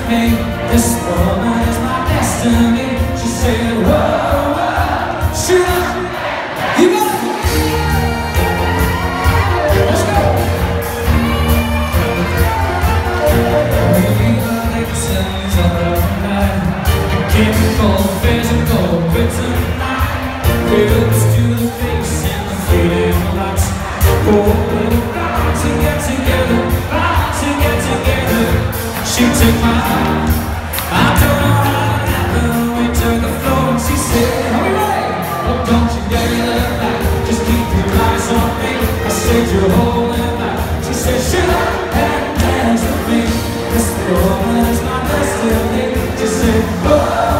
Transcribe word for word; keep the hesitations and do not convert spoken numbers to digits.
me. This woman is my destiny. She said, whoa, whoa, shoot, you got it. Let's go. We are victims of the night. Chemical, physical, kryptonite. Roots to the face and the fading lights. Oh, bound to get together, bound to get together. She took my heart, I don't know how it happened. We took the floor and she said, are we ready? Oh, don't you dare look back, just keep your eyes on me. I said, you're holding back. She said, shut up and dance with me. This woman is my destiny. She said, oh.